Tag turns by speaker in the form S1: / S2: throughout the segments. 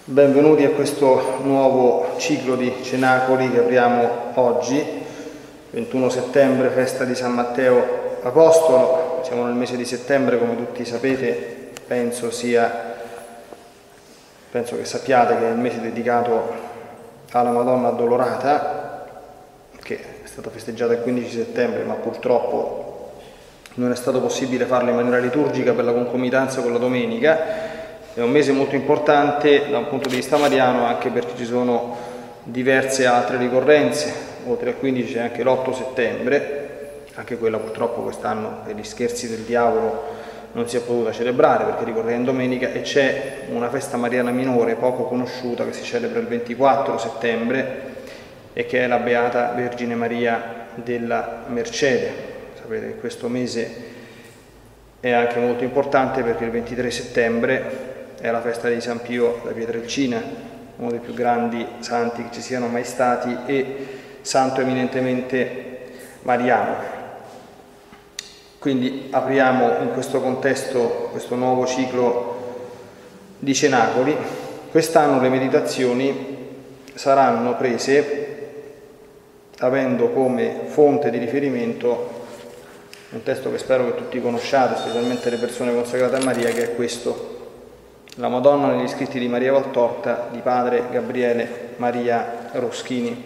S1: Benvenuti a questo nuovo ciclo di cenacoli che apriamo oggi, 21 settembre, festa di San Matteo Apostolo. Siamo nel mese di settembre, come tutti sapete, penso che sappiate che è il mese dedicato alla Madonna Addolorata, che è stata festeggiata il 15 settembre, ma purtroppo non è stato possibile farlo in maniera liturgica per la concomitanza con la domenica. È un mese molto importante da un punto di vista mariano, anche perché ci sono diverse altre ricorrenze. Oltre al 15 c'è anche l'8 settembre, anche quella purtroppo quest'anno per gli scherzi del diavolo non si è potuta celebrare perché ricorre in domenica, e c'è una festa mariana minore poco conosciuta che si celebra il 24 settembre e che è la Beata Vergine Maria della Mercede. Sapete che questo mese è anche molto importante perché il 23 settembre è la festa di San Pio da Pietrelcina, uno dei più grandi santi che ci siano mai stati e santo eminentemente mariano. Quindi apriamo in questo contesto questo nuovo ciclo di cenacoli. Quest'anno le meditazioni saranno prese avendo come fonte di riferimento un testo che spero che tutti conosciate, specialmente le persone consacrate a Maria, che è questo: la Madonna negli scritti di Maria Valtorta di padre Gabriele Maria Roschini.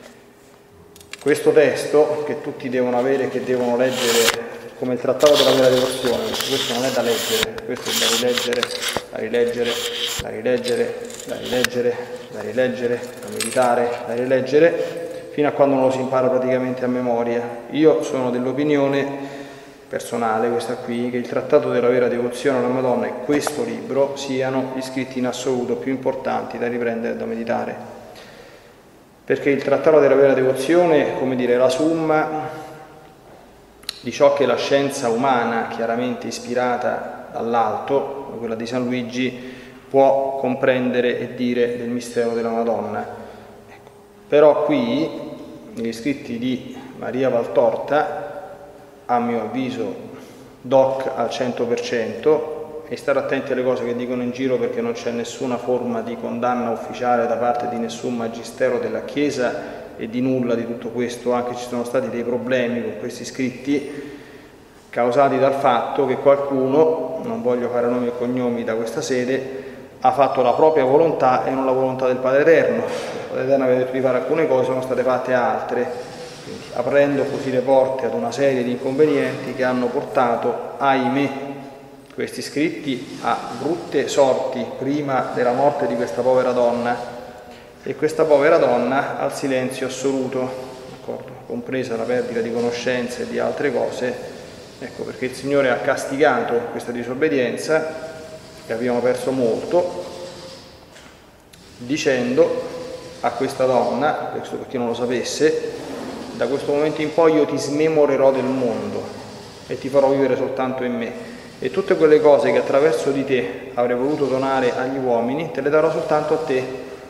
S1: Questo testo, che tutti devono avere e che devono leggere come il trattato della vera devozione, perché questo non è da leggere, questo è da rileggere, da rileggere, da rileggere, da rileggere, da rileggere, da meditare, da rileggere, fino a quando non lo si impara praticamente a memoria. Io sono dell'opinione personale, questa qui, che il trattato della vera devozione alla Madonna e questo libro siano gli scritti in assoluto più importanti da riprendere e da meditare, perché il trattato della vera devozione, come dire, è la summa di ciò che la scienza umana, chiaramente ispirata dall'alto, quella di San Luigi, può comprendere e dire del mistero della Madonna. Ecco. Però qui, negli scritti di Maria Valtorta, a mio avviso doc al 100%, e stare attenti alle cose che dicono in giro, perché non c'è nessuna forma di condanna ufficiale da parte di nessun magistero della Chiesa e di nulla di tutto questo, anche ci sono stati dei problemi con questi scritti causati dal fatto che qualcuno, non voglio fare nomi e cognomi da questa sede, ha fatto la propria volontà e non la volontà del Padre Eterno. Il Padre Eterno aveva detto di fare alcune cose, sono state fatte altre, aprendo così le porte ad una serie di inconvenienti che hanno portato, ahimè, questi scritti a brutte sorti prima della morte di questa povera donna, e questa povera donna al silenzio assoluto, d'accordo? Compresa la perdita di conoscenze e di altre cose. Ecco perché il Signore ha castigato questa disobbedienza, che abbiamo perso molto, dicendo a questa donna, questo per chi non lo sapesse: da questo momento in poi io ti smemorerò del mondo e ti farò vivere soltanto in me, e tutte quelle cose che attraverso di te avrei voluto donare agli uomini te le darò soltanto a te,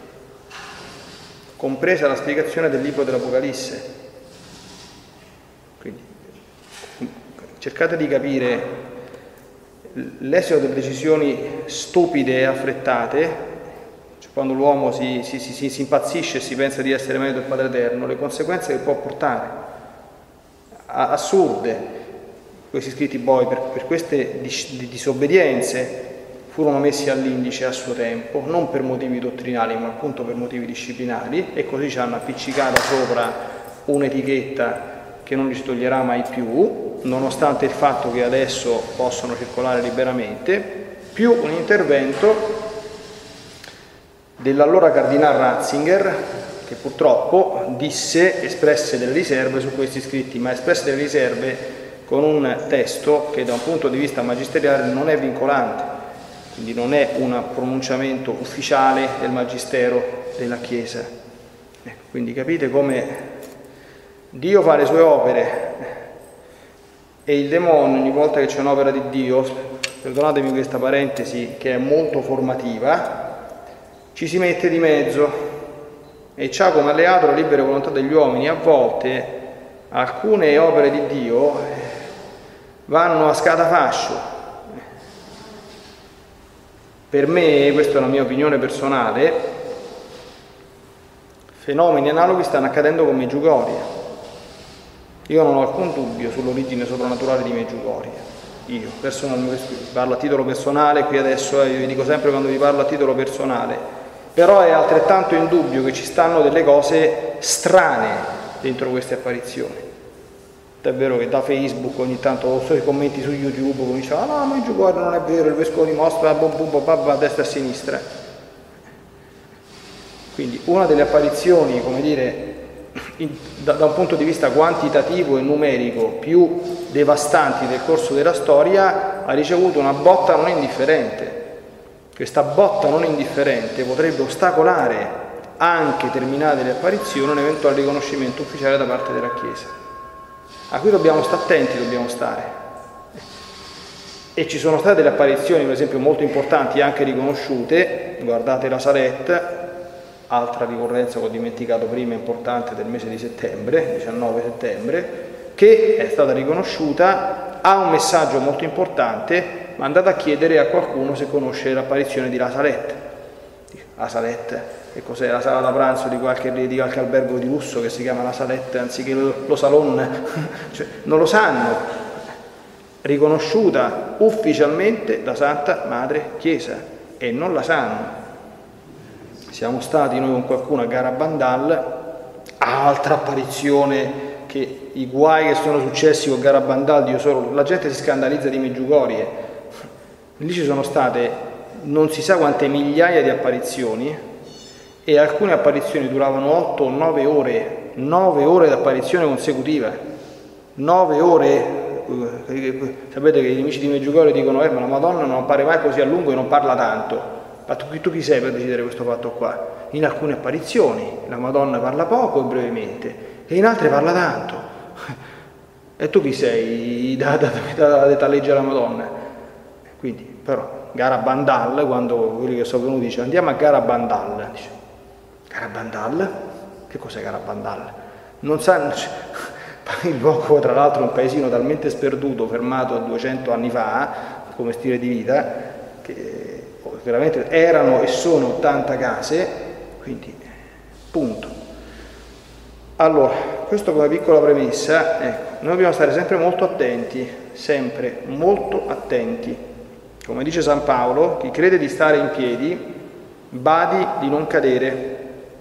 S1: compresa la spiegazione del libro dell'Apocalisse. Quindi cercate di capire l'esito delle decisioni stupide e affrettate. Quando l'uomo si impazzisce e si pensa di essere meglio del Padre Eterno, le conseguenze che può portare, assurde. Questi scritti poi per queste disobbedienze furono messi all'indice a suo tempo, non per motivi dottrinali ma appunto per motivi disciplinari, e così ci hanno appiccicata sopra un'etichetta che non li si toglierà mai più, nonostante il fatto che adesso possono circolare liberamente, più un intervento dell'allora cardinale Ratzinger, che purtroppo espresse delle riserve su questi scritti, ma espresse delle riserve con un testo che da un punto di vista magisteriale non è vincolante, quindi non è un pronunciamento ufficiale del magistero della Chiesa. Ecco, quindi capite come Dio fa le sue opere e il demonio, ogni volta che c'è un'opera di Dio, perdonatemi questa parentesi che è molto formativa, ci si mette di mezzo e c'ha come alleato la libera volontà degli uomini. A volte alcune opere di Dio vanno a scatafascio, Per me, questa è una mia opinione personale, fenomeni analoghi stanno accadendo con Medjugorje. Io non ho alcun dubbio sull'origine soprannaturale di Medjugorje. Io personalmente parlo a titolo personale, qui adesso io vi dico sempre quando vi parlo a titolo personale, però è altrettanto indubbio che ci stanno delle cose strane dentro queste apparizioni. È vero che da Facebook ogni tanto ho i commenti su YouTube cominciano: ah no, Medjugorje non è vero, il vescovo dimostra a destra e a sinistra. Quindi una delle apparizioni, come dire, da un punto di vista quantitativo e numerico più devastanti del corso della storia, ha ricevuto una botta non indifferente. Questa botta non indifferente potrebbe ostacolare, anche terminate le apparizioni, un eventuale riconoscimento ufficiale da parte della Chiesa. A cui dobbiamo stare attenti, dobbiamo stare. E ci sono state delle apparizioni, per esempio, molto importanti, anche riconosciute. Guardate la Salette, altra ricorrenza che ho dimenticato prima, importante, del mese di settembre, 19 settembre, che è stata riconosciuta, ha un messaggio molto importante, ma andate a chiedere a qualcuno se conosce l'apparizione di La Salette. La Salette, che cos'è? La sala da pranzo di qualche albergo di lusso che si chiama La Salette anziché lo salon? Cioè, non lo sanno. Riconosciuta ufficialmente da Santa Madre Chiesa, e non la sanno. Siamo stati noi con qualcuno a Garabandal, altra apparizione, che i guai che sono successi con Garabandal, Dio solo, la gente si scandalizza di Medjugorje. Lì ci sono state non si sa quante migliaia di apparizioni, e alcune apparizioni duravano 8 o 9 ore, 9 ore di apparizione consecutiva, 9 ore. Sapete che i nemici di Medjugorje dicono: ma la Madonna non appare mai così a lungo e non parla tanto. Ma tu chi sei per decidere questo fatto qua? In alcune apparizioni la Madonna parla poco e brevemente, e in altre parla tanto. E tu chi sei da legge alla Madonna? Quindi, però, Garabandal, quando quelli che sono venuti dice andiamo a Garabandal, dice: Garabandal? Che cos'è Garabandal? Non sanno. Il luogo, tra l'altro, è un paesino talmente sperduto, fermato a 200 anni fa come stile di vita, che veramente erano e sono 80 case, quindi punto. Allora, questo come piccola premessa, ecco, noi dobbiamo stare sempre molto attenti, sempre molto attenti. Come dice San Paolo, chi crede di stare in piedi, badi di non cadere,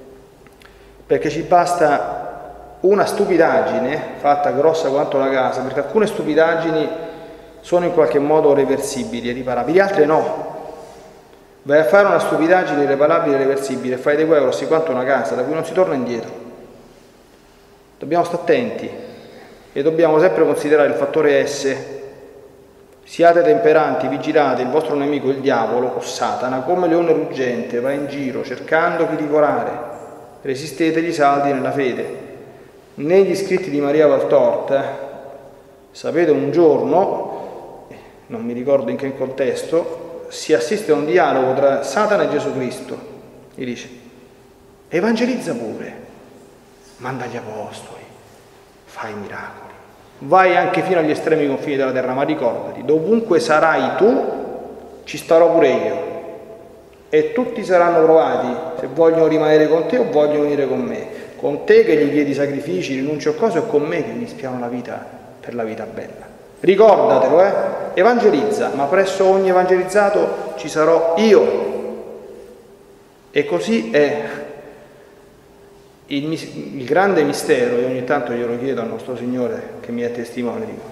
S1: perché ci basta una stupidaggine fatta grossa quanto la casa, perché alcune stupidaggini sono in qualche modo reversibili e riparabili, altre no. Vai a fare una stupidaggine irreparabile e reversibile e fai dei guai grossi quanto una casa da cui non si torna indietro. Dobbiamo stare attenti e dobbiamo sempre considerare il fattore S. Siate temperanti, vigilate, il vostro nemico, il diavolo o Satana, come leone ruggente, va in giro cercando chi divorare. Resistetegli saldi nella fede. Negli scritti di Maria Valtorta, sapete, un giorno, non mi ricordo in che contesto, si assiste a un dialogo tra Satana e Gesù Cristo. Gli dice: evangelizza pure, manda gli apostoli, fai miracoli, vai anche fino agli estremi confini della terra, ma ricordati, dovunque sarai tu, ci starò pure io, e tutti saranno provati se vogliono rimanere con te o vogliono venire con me. Con te che gli chiedi sacrifici, rinunci a cose, o con me che gli spiano la vita per la vita bella. Ricordatelo, evangelizza, ma presso ogni evangelizzato ci sarò io. E così è il grande mistero, e ogni tanto glielo chiedo al nostro Signore che mi è testimone, dico: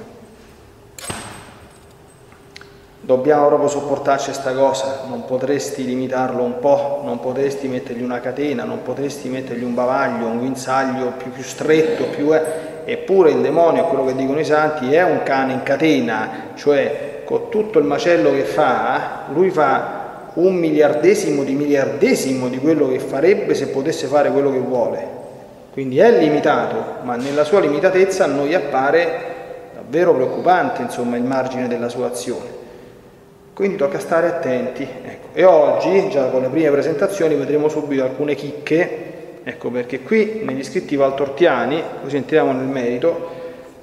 S1: dobbiamo proprio sopportarci questa cosa, non potresti limitarlo un po', non potresti mettergli una catena, non potresti mettergli un bavaglio, un guinzaglio più stretto, eppure il demonio, quello che dicono i santi, è un cane in catena, cioè con tutto il macello che fa, lui fa 1/1000 di quello che farebbe se potesse fare quello che vuole. Quindi è limitato, ma nella sua limitatezza a noi appare davvero preoccupante, insomma, il margine della sua azione. Quindi tocca stare attenti. Ecco. E oggi, già con le prime presentazioni, vedremo subito alcune chicche. Ecco perché qui negli scritti valtortiani, così entriamo nel merito,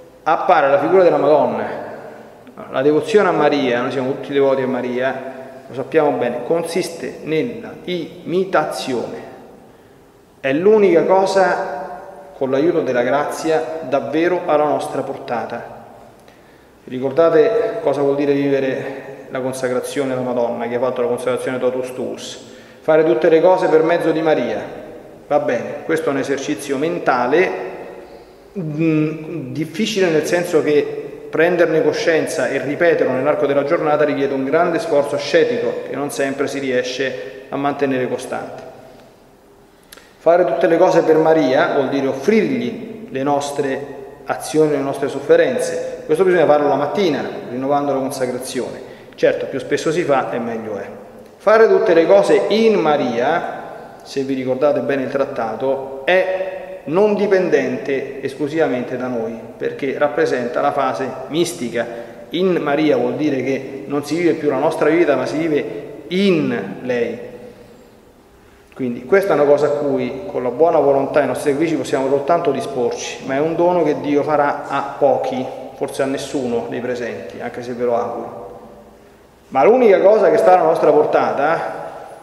S1: appare la figura della Madonna. La devozione a Maria, noi siamo tutti devoti a Maria, lo sappiamo bene, consiste nella imitazione. È l'unica cosa, con l'aiuto della grazia, davvero alla nostra portata. Ricordate cosa vuol dire vivere la consacrazione alla Madonna, che ha fatto la consacrazione totus tuus? Fare tutte le cose per mezzo di Maria. Va bene, questo è un esercizio mentale difficile, nel senso che prenderne coscienza e ripeterlo nell'arco della giornata richiede un grande sforzo ascetico che non sempre si riesce a mantenere costante. Fare tutte le cose per Maria vuol dire offrirgli le nostre azioni, le nostre sofferenze. Questo bisogna farlo la mattina, rinnovando la consacrazione. Certo, più spesso si fa e meglio è. Fare tutte le cose in Maria, se vi ricordate bene il trattato, è non dipendente esclusivamente da noi, perché rappresenta la fase mistica. In Maria vuol dire che non si vive più la nostra vita, ma si vive in lei. Quindi questa è una cosa a cui, con la buona volontà dei nostri sacrifici, possiamo soltanto disporci, ma è un dono che Dio farà a pochi, forse a nessuno dei presenti, anche se ve lo auguro. Ma l'unica cosa che sta alla nostra portata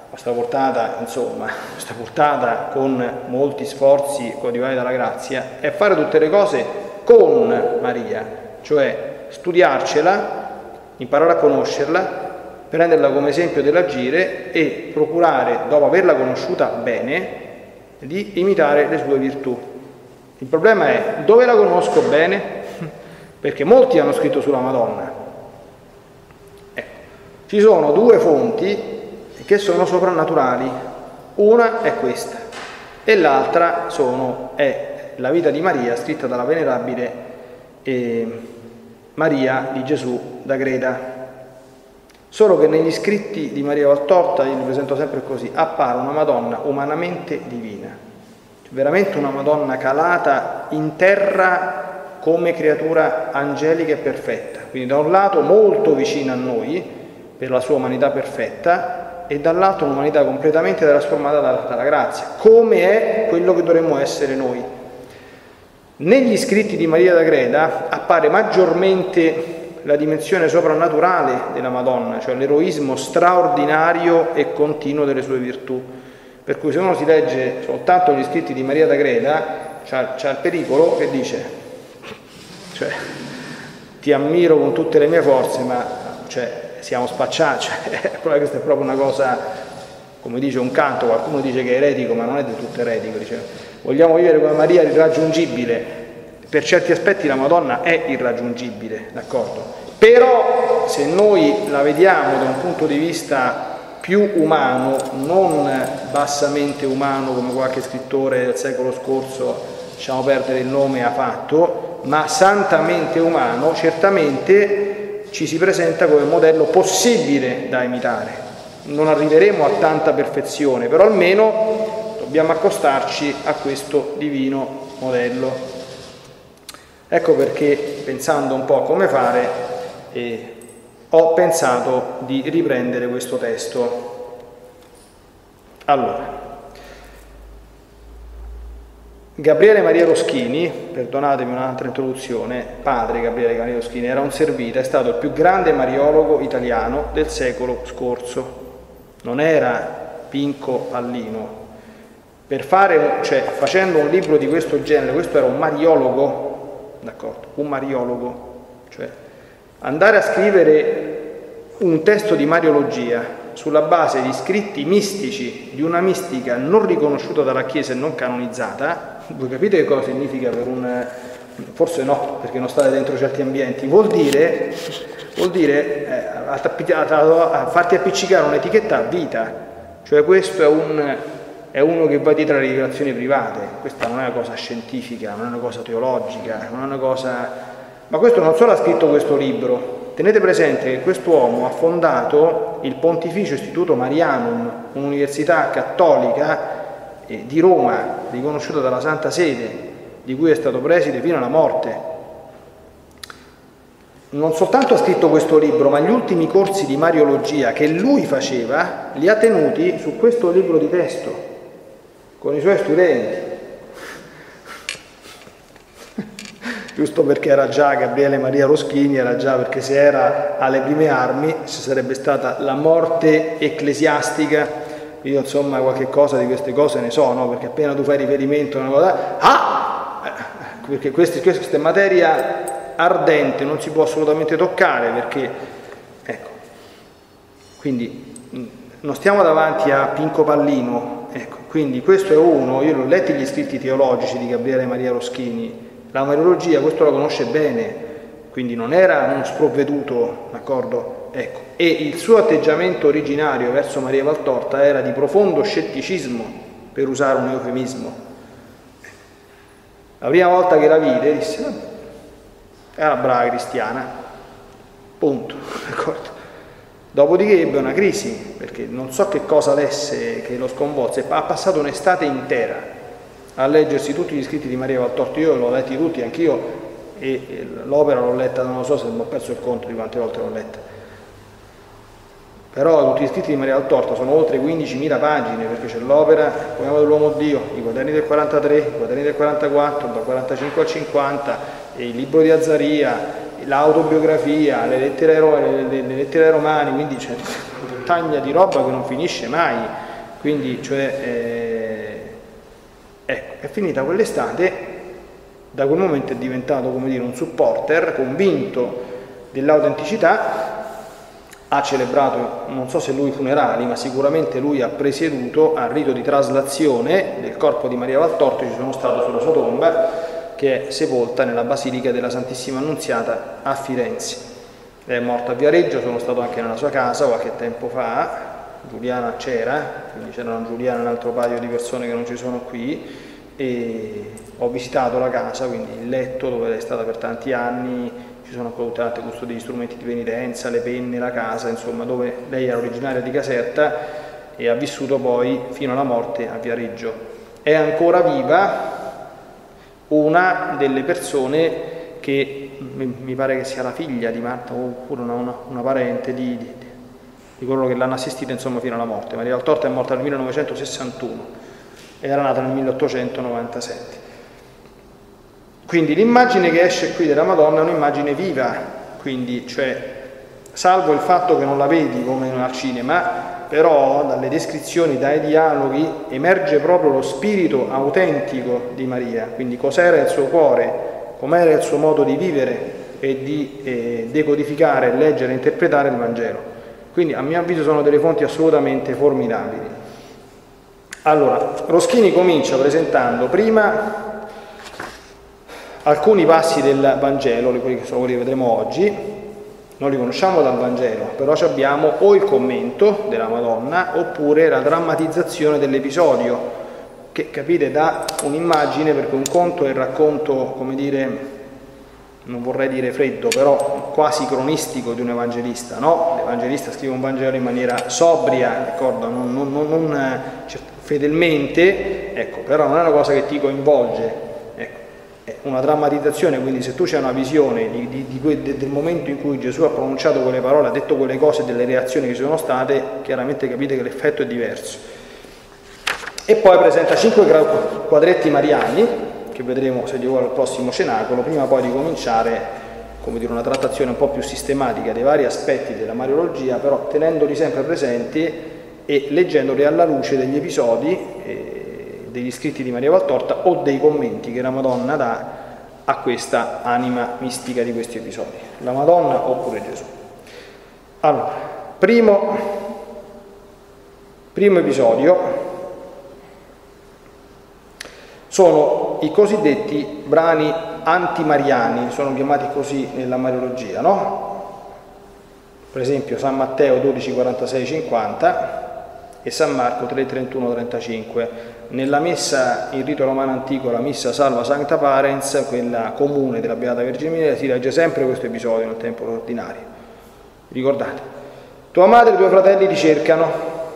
S1: con molti sforzi coadiuvati dalla grazia, è fare tutte le cose con Maria, cioè studiarcela, imparare a conoscerla, prenderla come esempio dell'agire e procurare, dopo averla conosciuta bene, di imitare le sue virtù. Il problema è: dove la conosco bene? Perché molti hanno scritto sulla Madonna. Ci sono due fonti che sono soprannaturali, una è questa e l'altra è la vita di Maria scritta dalla venerabile Maria di Gesù d'Agreda. Solo che negli scritti di Maria Valtorta, io li presento sempre così, appare una Madonna umanamente divina, veramente una Madonna calata in terra come creatura angelica e perfetta, quindi da un lato molto vicina a noi per la sua umanità perfetta e dall'altro un'umanità completamente trasformata dalla grazia, come è quello che dovremmo essere noi. Negli scritti di Maria d'Agreda appare maggiormente la dimensione soprannaturale della Madonna, cioè l'eroismo straordinario e continuo delle sue virtù. Per cui se uno si legge soltanto gli scritti di Maria d'Agreda, c'ha il pericolo che dice, cioè, ti ammiro con tutte le mie forze, ma siamo spacciati, questa è proprio una cosa, come dice un canto, qualcuno dice che è eretico, ma non è del tutto eretico, dice, vogliamo vivere come Maria irraggiungibile. Per certi aspetti la Madonna è irraggiungibile, d'accordo? Però se noi la vediamo da un punto di vista più umano, non bassamente umano come qualche scrittore del secolo scorso, lasciamo perdere il nome, ha fatto, ma santamente umano, certamente ci si presenta come modello possibile da imitare. Non arriveremo a tanta perfezione, però almeno dobbiamo accostarci a questo divino modello. Ecco perché, pensando un po' come fare, ho pensato di riprendere questo testo. Allora, Gabriele Maria Roschini, perdonatemi un'altra introduzione, padre Gabriele Maria Roschini era un servita, è stato il più grande mariologo italiano del secolo scorso. Non era Pinco Pallino. Facendo un libro di questo genere, questo era un mariologo. D'accordo, un mariologo, cioè andare a scrivere un testo di mariologia sulla base di scritti mistici di una mistica non riconosciuta dalla Chiesa e non canonizzata. Voi capite che cosa significa per un... forse no, perché non state dentro certi ambienti, vuol dire farti appiccicare un'etichetta a vita, cioè questo è uno che va dietro alle rivelazioni private. Questa non è una cosa scientifica, non è una cosa teologica, non è una cosa... Ma questo non solo ha scritto questo libro. Tenete presente che quest'uomo ha fondato il Pontificio Istituto Marianum, un'università cattolica di Roma, riconosciuta dalla Santa Sede, di cui è stato preside fino alla morte. Non soltanto ha scritto questo libro, ma gli ultimi corsi di mariologia che lui faceva li ha tenuti su questo libro di testo, con i suoi studenti. giusto perché era già Gabriele Maria Roschini, era già perché se era alle prime armi, se sarebbe stata la morte ecclesiastica, io insomma qualche cosa di queste cose ne so, no? Perché appena tu fai riferimento a una cosa, perché questa è materia ardente, non si può assolutamente toccare, perché, ecco, quindi non stiamo davanti a Pinco Pallino, ecco, quindi questo è uno, io l'ho letto gli scritti teologici di Gabriele Maria Roschini, la Mariologia questo la conosce bene, quindi non era uno sprovveduto, d'accordo? Ecco, e il suo atteggiamento originario verso Maria Valtorta era di profondo scetticismo, per usare un eufemismo. La prima volta che la vide disse, vabbè, è una brava cristiana, punto, d'accordo? Dopodiché ebbe una crisi, perché non so che cosa lesse che lo sconvolse, ha passato un'estate intera a leggersi tutti gli scritti di Maria Valtorta, io l'ho letti tutti, anch'io, e l'opera l'ho letta, non lo so se ho perso il conto di quante volte l'ho letta, però tutti gli scritti di Maria Valtorta sono oltre 15.000 pagine, perché c'è l'opera, il poema dell'uomo Dio, i quaderni del 43, i quaderni del 44, dal 45 al 50, il libro di Azzaria, l'autobiografia, le lettere ai Romani, quindi c'è una montagna di roba che non finisce mai, quindi ecco, è finita quell'estate, da quel momento è diventato, come dire, un supporter convinto dell'autenticità, ha celebrato, non so se lui funerali, ma sicuramente lui ha presieduto al rito di traslazione del corpo di Maria Valtorta, ci sono stato sulla sua tomba, che è sepolta nella Basilica della Santissima Annunziata a Firenze. Lei è morta a Viareggio, sono stato anche nella sua casa qualche tempo fa, Giuliana c'era, quindi c'era una Giuliana e un altro paio di persone che non ci sono qui, e ho visitato la casa, quindi il letto dove lei è stata per tanti anni, ci sono ancora tutte altre custodie di strumenti di penitenza, le penne, la casa, insomma, dove lei era originaria di Caserta e ha vissuto poi fino alla morte a Viareggio. È ancora viva una delle persone che mi pare che sia la figlia di Marta, oppure una parente di coloro che l'hanno assistita, insomma, fino alla morte. Maria Valtorta è morta nel 1961 e era nata nel 1897. Quindi l'immagine che esce qui della Madonna è un'immagine viva, quindi, cioè, salvo il fatto che non la vedi come al cinema, però dalle descrizioni, dai dialoghi, emerge proprio lo spirito autentico di Maria, quindi cos'era il suo cuore, com'era il suo modo di vivere e di decodificare, leggere e interpretare il Vangelo. Quindi a mio avviso sono delle fonti assolutamente formidabili. Allora, Roschini comincia presentando prima alcuni passi del Vangelo, quelli che sono quelli che vedremo oggi. Non li conosciamo dal Vangelo, però abbiamo o il commento della Madonna oppure la drammatizzazione dell'episodio, che, capite, dà un'immagine, perché un conto è il racconto, come dire, non vorrei dire freddo, però quasi cronistico di un evangelista, no? L'evangelista scrive un Vangelo in maniera sobria, d'accordo? Non fedelmente, ecco, però non è una cosa che ti coinvolge. Una drammatizzazione, quindi se tu c'è una visione del momento in cui Gesù ha pronunciato quelle parole, ha detto quelle cose, delle reazioni che ci sono state, chiaramente capite che l'effetto è diverso. E poi presenta 5 quadretti mariani, che vedremo se Dio vuole al prossimo cenacolo, prima poi di cominciare, come dire, una trattazione un po' più sistematica dei vari aspetti della Mariologia, però tenendoli sempre presenti e leggendoli alla luce degli episodi degli scritti di Maria Valtorta o dei commenti che la Madonna dà a questa anima mistica di questi episodi, la Madonna oppure Gesù. Allora, primo episodio sono i cosiddetti brani antimariani, sono chiamati così nella Mariologia, no? Per esempio San Matteo 12, 46, 50 e San Marco 3, 31, 35. Nella messa in rito romano antico, la missa Salva Sancta Parens, quella comune della Beata Vergine Maria, si legge sempre questo episodio nel tempo ordinario. Ricordate, tua madre e i tuoi fratelli ti cercano.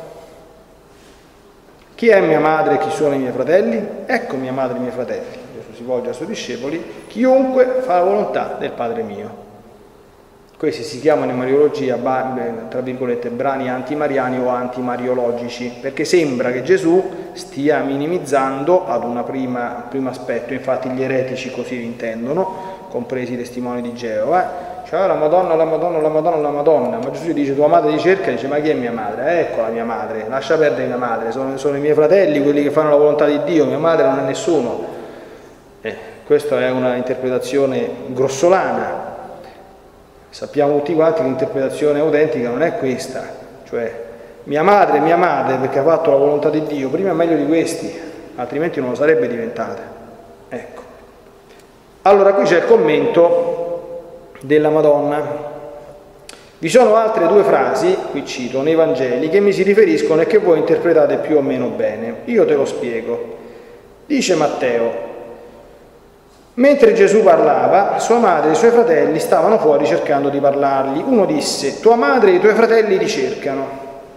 S1: Chi è mia madre e chi sono i miei fratelli? Ecco mia madre e i miei fratelli. Gesù si volge ai suoi discepoli, chiunque fa la volontà del Padre mio. Questi si chiamano in Mariologia, tra virgolette, brani antimariani o antimariologici, perché sembra che Gesù stia minimizzando ad un primo aspetto, infatti gli eretici così intendono, compresi i testimoni di Geova. Cioè, la Madonna, la Madonna, la Madonna, la Madonna. Ma Gesù dice, tua madre ti cerca, dice, ma chi è mia madre? Ecco la mia madre, lascia perdere mia madre, sono i miei fratelli, quelli che fanno la volontà di Dio, mia madre non è nessuno. Questa è una interpretazione grossolana. Sappiamo tutti quanti che l'interpretazione autentica non è questa, cioè mia madre perché ha fatto la volontà di Dio, prima è meglio di questi, altrimenti non lo sarebbe diventata. Ecco. Allora qui c'è il commento della Madonna. Vi sono altre due frasi, qui cito, nei Vangeli, che mi si riferiscono e che voi interpretate più o meno bene. Io te lo spiego. Dice Matteo: mentre Gesù parlava, sua madre e i suoi fratelli stavano fuori cercando di parlargli. Uno disse: tua madre e i tuoi fratelli ti cercano.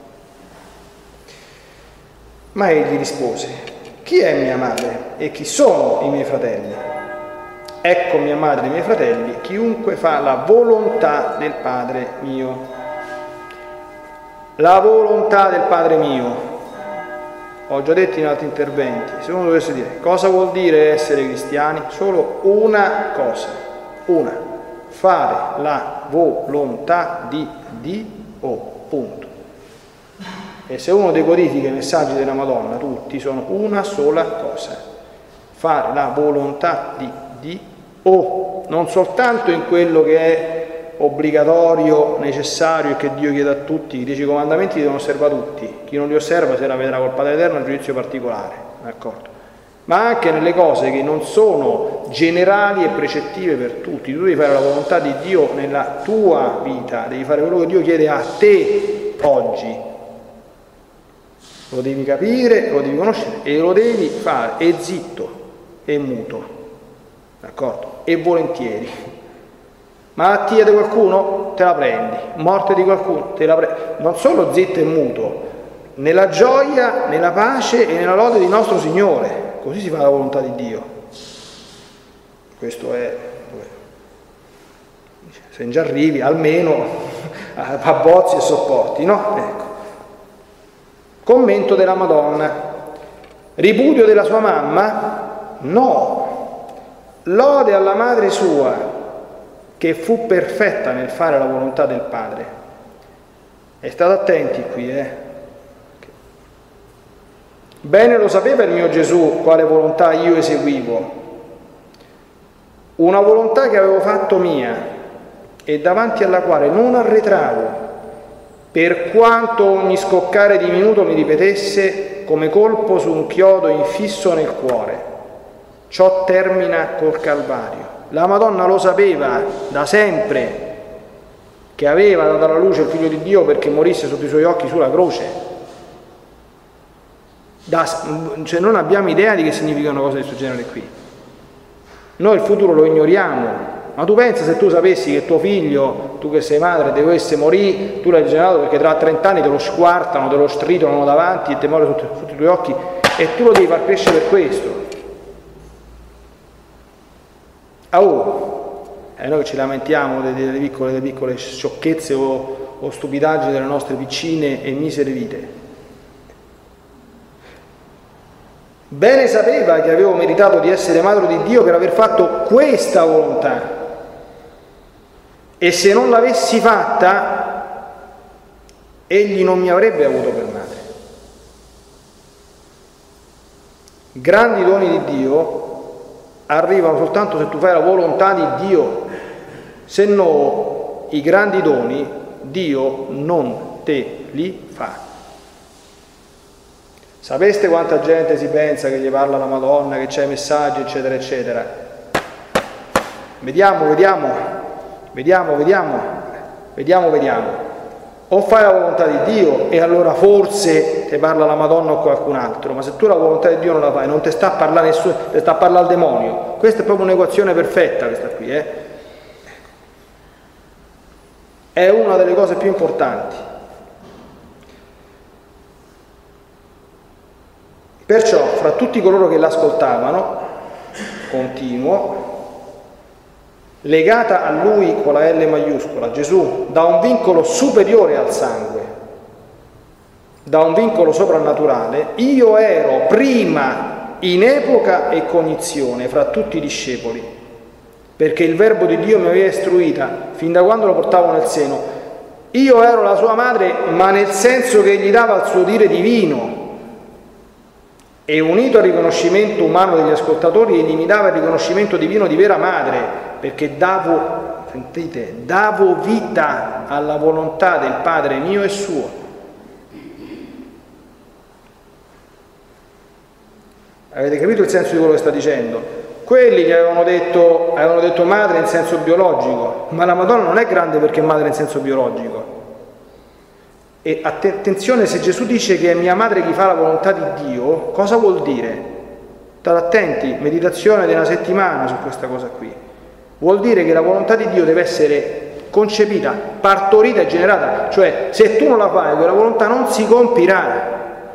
S1: Ma egli rispose: chi è mia madre e chi sono i miei fratelli? Ecco mia madre e i miei fratelli, chiunque fa la volontà del Padre mio. La volontà del Padre mio. Ho già detto in altri interventi, se uno dovesse dire cosa vuol dire essere cristiani, solo una cosa, una: fare la volontà di Dio, punto. E se uno decodifica i messaggi della Madonna, tutti sono una sola cosa: fare la volontà di Dio, non soltanto in quello che è obbligatorio, necessario e che Dio chiede a tutti. I 10 comandamenti li devono osservare tutti, chi non li osserva se la vedrà col Padre Eterno a giudizio particolare, d'accordo? Ma anche nelle cose che non sono generali e precettive per tutti. Tu devi fare la volontà di Dio nella tua vita, devi fare quello che Dio chiede a te oggi, lo devi capire, lo devi conoscere e lo devi fare, e zitto e muto, d'accordo? E volentieri. Malattia di qualcuno? Te la prendi. Morte di qualcuno? Te la prendi. Non solo zitto e muto, nella gioia, nella pace e nella lode di nostro Signore. Così si fa la volontà di Dio. Questo è... se già arrivi, almeno abbozzi e sopporti, no? Ecco. Commento della Madonna. Ripudio della sua mamma? No. Lode alla madre sua, che fu perfetta nel fare la volontà del Padre. E state attenti qui, Bene lo sapeva il mio Gesù quale volontà io eseguivo, una volontà che avevo fatto mia e davanti alla quale non arretravo, per quanto ogni scoccare di minuto mi ripetesse come colpo su un chiodo infisso nel cuore. Ciò termina col Calvario. La Madonna lo sapeva da sempre che aveva dato alla luce il Figlio di Dio perché morisse sotto i suoi occhi sulla croce. Cioè non abbiamo idea di che significano cose di questo genere qui. Noi il futuro lo ignoriamo, ma tu pensa se tu sapessi che tuo figlio, tu che sei madre, dovesse morire, tu l'hai generato perché tra 30 anni te lo squartano, te lo stritolano davanti e te muore sotto i tuoi occhi e tu lo devi far crescere per questo. Noi ci lamentiamo delle piccole sciocchezze o stupidaggini delle nostre piccine e misere vite. Bene sapeva che avevo meritato di essere madre di Dio per aver fatto questa volontà, e se non l'avessi fatta egli non mi avrebbe avuto per madre. Grandi doni di Dio arrivano soltanto se tu fai la volontà di Dio, se no i grandi doni Dio non te li fa. Sapeste quanta gente si pensa che gli parla la Madonna, che c'è i messaggi, eccetera, eccetera. Vediamo. O fai la volontà di Dio e allora forse ti parla la Madonna o qualcun altro, ma se tu la volontà di Dio non la fai, non ti sta a parlare nessuno, ti sta a parlare al demonio. Questa è proprio un'equazione perfetta, questa qui, È una delle cose più importanti. Perciò, fra tutti coloro che l'ascoltavano, continuo, legata a lui con la L maiuscola, Gesù, da un vincolo superiore al sangue, da un vincolo soprannaturale, io ero prima in epoca e cognizione fra tutti i discepoli. perché il verbo di Dio mi aveva istruita fin da quando lo portavo nel seno. Io ero la sua madre, ma nel senso che gli dava il suo dire divino. E unito al riconoscimento umano degli ascoltatori, egli mi dava il riconoscimento divino di vera madre, perché davo vita alla volontà del Padre mio e suo. Avete capito il senso di quello che sta dicendo? Quelli gli avevano detto madre in senso biologico, ma la Madonna non è grande perché è madre in senso biologico. E attenzione, se Gesù dice che è mia madre chi fa la volontà di Dio, cosa vuol dire? State attenti, meditazione di una settimana su questa cosa qui. Vuol dire che la volontà di Dio deve essere concepita, partorita e generata, cioè se tu non la fai, quella volontà non si compirà.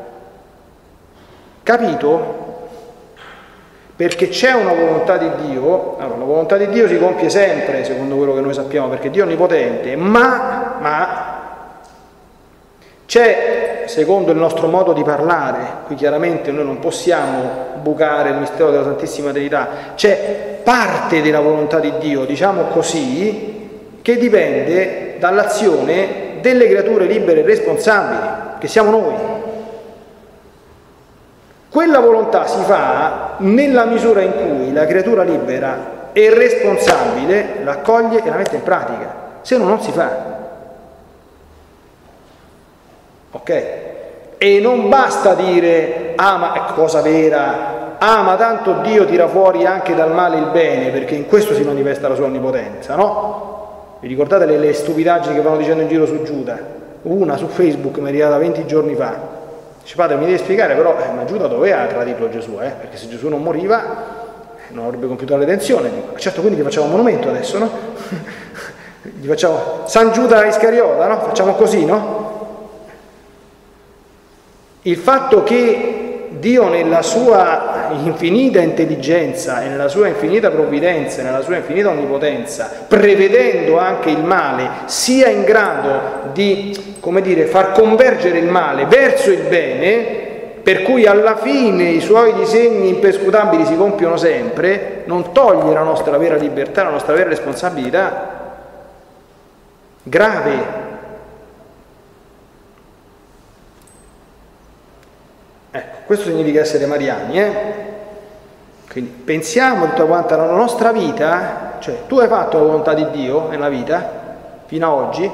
S1: Capito? Perché c'è una volontà di Dio, allora la volontà di Dio si compie sempre, secondo quello che noi sappiamo, perché Dio è onnipotente, ma c'è, secondo il nostro modo di parlare, qui chiaramente noi non possiamo bucare il mistero della Santissima Trinità, c'è parte della volontà di Dio, diciamo così, che dipende dall'azione delle creature libere e responsabili, che siamo noi. Quella volontà si fa nella misura in cui la creatura libera e responsabile l'accoglie e la mette in pratica, se no non si fa. Ok? E non basta dire, ma è cosa vera, ma tanto Dio tira fuori anche dal male il bene, perché in questo si manifesta la sua onnipotenza, no? Vi ricordate le stupidaggini che vanno dicendo in giro su Giuda? Una su Facebook mi è arrivata 20 giorni fa. Dice, padre, mi devi spiegare però, ma Giuda doveva tradirlo Gesù, perché se Gesù non moriva non avrebbe compiuto la redenzione. Dico, certo, quindi gli facciamo un monumento adesso, no? Gli facciamo San Giuda Iscariota, no? Facciamo così, no? Il fatto che Dio nella sua infinita intelligenza e nella sua infinita provvidenza e nella sua infinita onnipotenza, prevedendo anche il male, sia in grado di, come dire, far convergere il male verso il bene, per cui alla fine i suoi disegni impescutabili si compiono sempre, non toglie la nostra vera libertà, la nostra vera responsabilità. Grave. Ecco, questo significa essere mariani, Quindi pensiamo tutta quanta la nostra vita, cioè tu hai fatto la volontà di Dio nella vita, fino ad oggi,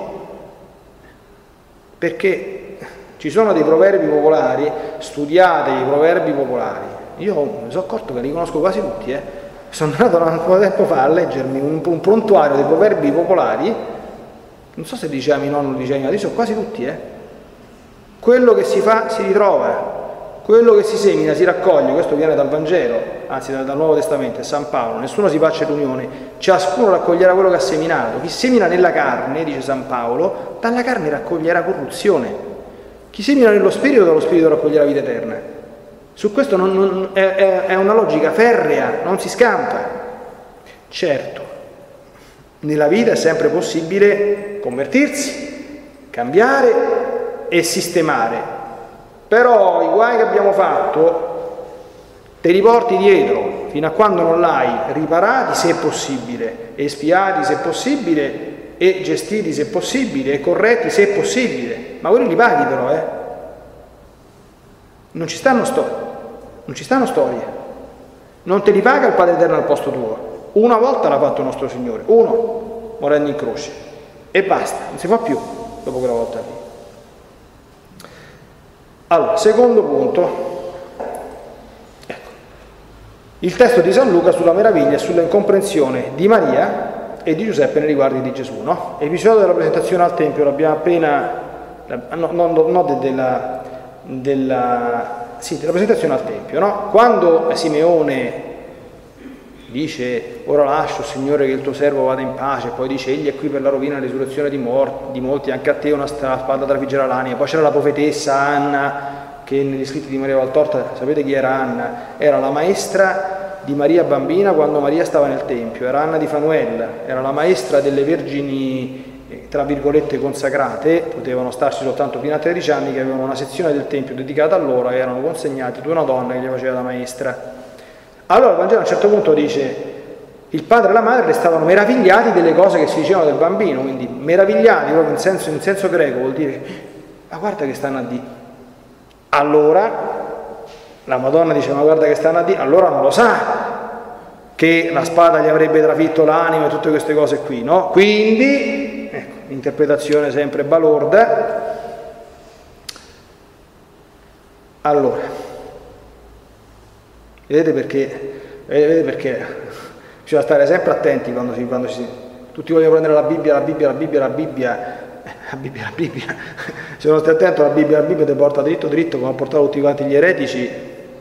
S1: perché ci sono dei proverbi popolari, studiate i proverbi popolari, io mi sono accorto che li conosco quasi tutti, sono andato un po' di tempo fa a leggermi un prontuario dei proverbi popolari, non so se diceva mio nonno o diceva mio, sono quasi tutti, quello che si fa si ritrova. Quello che si semina si raccoglie, questo viene dal Vangelo, anzi dal Nuovo Testamento, è San Paolo, nessuno si faccia l'unione, ciascuno raccoglierà quello che ha seminato. Chi semina nella carne, dice San Paolo, dalla carne raccoglierà corruzione. Chi semina nello Spirito, dallo Spirito raccoglierà vita eterna. Su questo è una logica ferrea, non si scampa. Certo, nella vita è sempre possibile convertirsi, cambiare e sistemare. Però i guai che abbiamo fatto te li porti dietro fino a quando non l'hai riparati se è possibile, espiati se è possibile e gestiti se è possibile e corretti se è possibile, ma quelli li paghi però, non ci stanno storie, non te li paga il Padre Eterno al posto tuo. Una volta l'ha fatto il nostro Signore, uno morendo in croce e basta, non si fa più dopo quella volta lì. Allora, secondo punto, ecco, il testo di San Luca sulla meraviglia e sulla incomprensione di Maria e di Giuseppe nei riguardi di Gesù, no? Episodio della presentazione al Tempio, l'abbiamo appena, della presentazione al Tempio, no? Quando Simeone dice, ora lascio, Signore, che il tuo servo vada in pace, poi dice, egli è qui per la rovina e la risurrezione di molti, anche a te una spada trafiggerà l'anima. Poi c'era la profetessa Anna, che negli scritti di Maria Valtorta, sapete chi era Anna? Era la maestra di Maria bambina quando Maria stava nel Tempio, era Anna di Fanuella, era la maestra delle vergini, tra virgolette, consacrate, potevano starci soltanto fino a 13 anni, che avevano una sezione del Tempio dedicata a loro e erano consegnati da una donna che gli faceva da maestra. Allora il Vangelo a un certo punto dice, il padre e la madre restavano meravigliati delle cose che si dicevano del bambino, quindi meravigliati proprio in senso greco vuol dire, ma guarda che stanno a dire. Allora la Madonna dice, ma guarda che stanno a dire, allora non lo sa che la spada gli avrebbe trafitto l'anima e tutte queste cose qui, no? Quindi, ecco, interpretazione sempre balorda. Allora, vedete perché bisogna stare sempre attenti quando tutti vogliono prendere la Bibbia, se non stai attento la Bibbia ti porta dritto come ha portato tutti quanti gli eretici